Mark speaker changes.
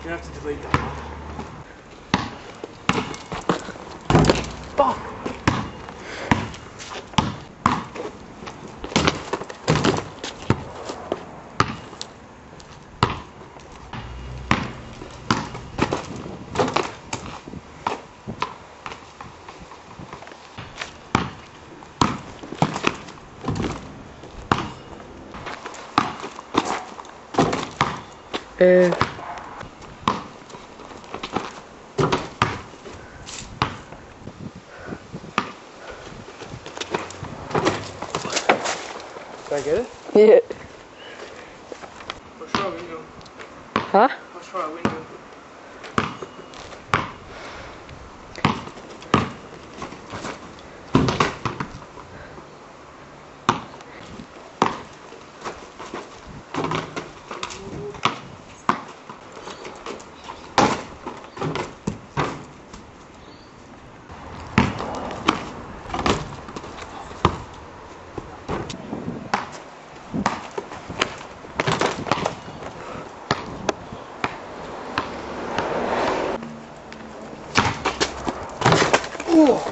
Speaker 1: gonna have to delete that one.
Speaker 2: Fuck! Did
Speaker 1: I get it?
Speaker 2: Yeah.
Speaker 1: Let's try a window.
Speaker 2: Huh?
Speaker 1: Let's try a window. Oh.